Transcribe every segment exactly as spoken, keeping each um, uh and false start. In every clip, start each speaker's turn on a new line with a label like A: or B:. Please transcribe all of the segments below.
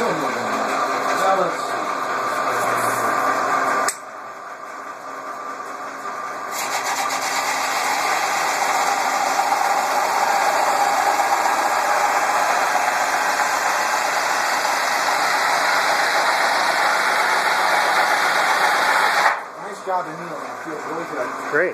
A: some of them. Now let's see. Nice job, Emil. That feels really good.
B: Great.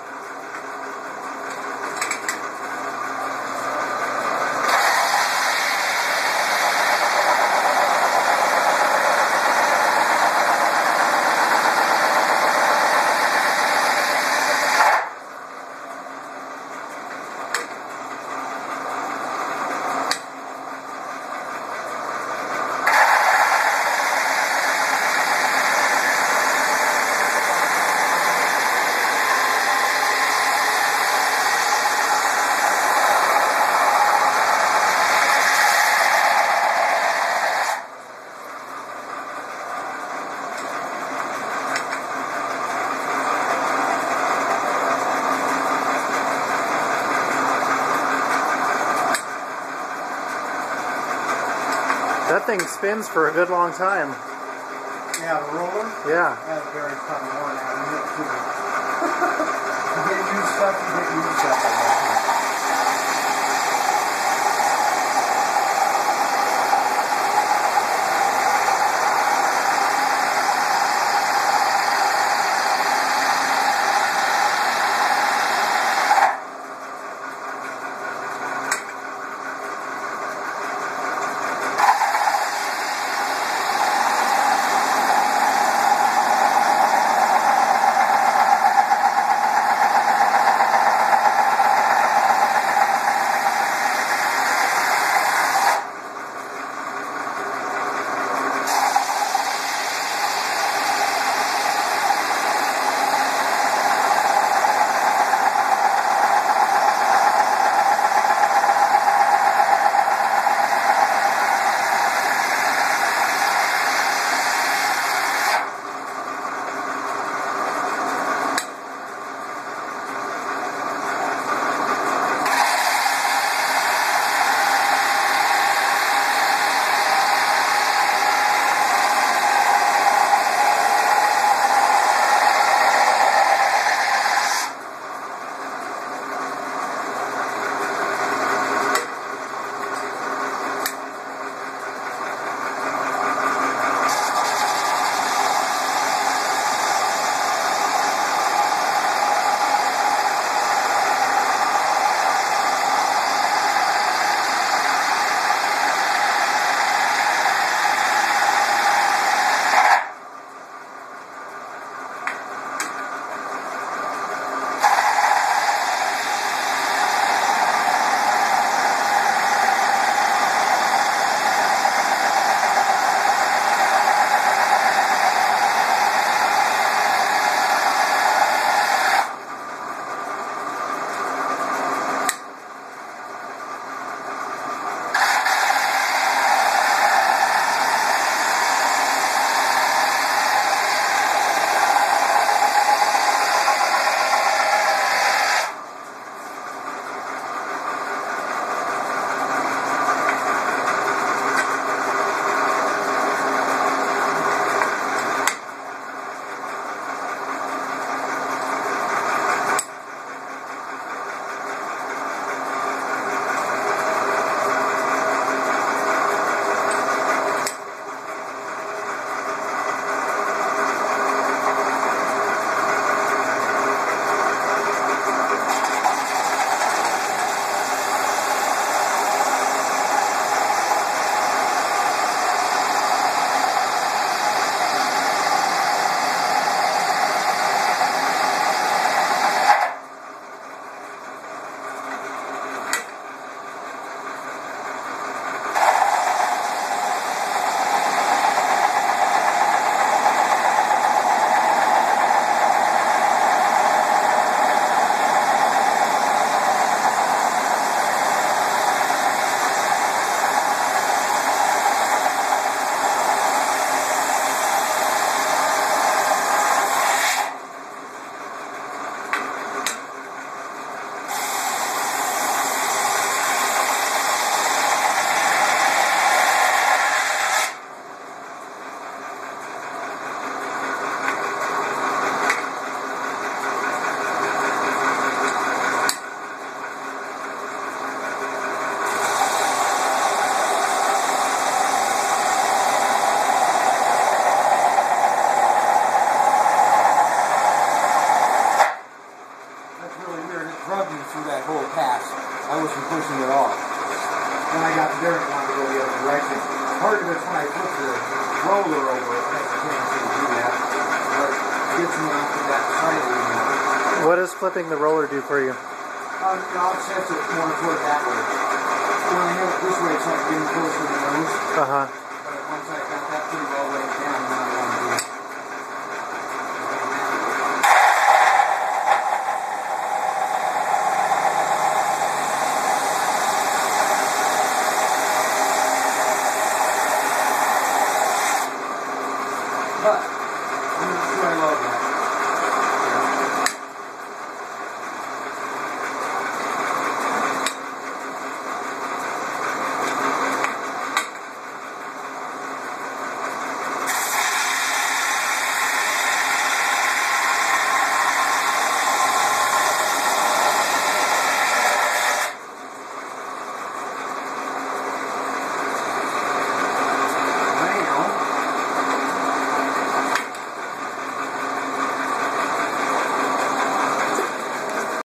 B: That thing spins for a good long time.
A: Yeah, the roller?
B: Yeah.
A: That's very fun. Worn out. You get used stuff, you get used stuff. I guess. direction. Part of it's when I flip the roller over, it has a tendency to do that. But it gets me off to that side of the remote.
B: What does flipping the roller do for you?
A: Um, I'll set it more toward that way. When I have it this way, it's like getting close to the nose.
B: Uh-huh.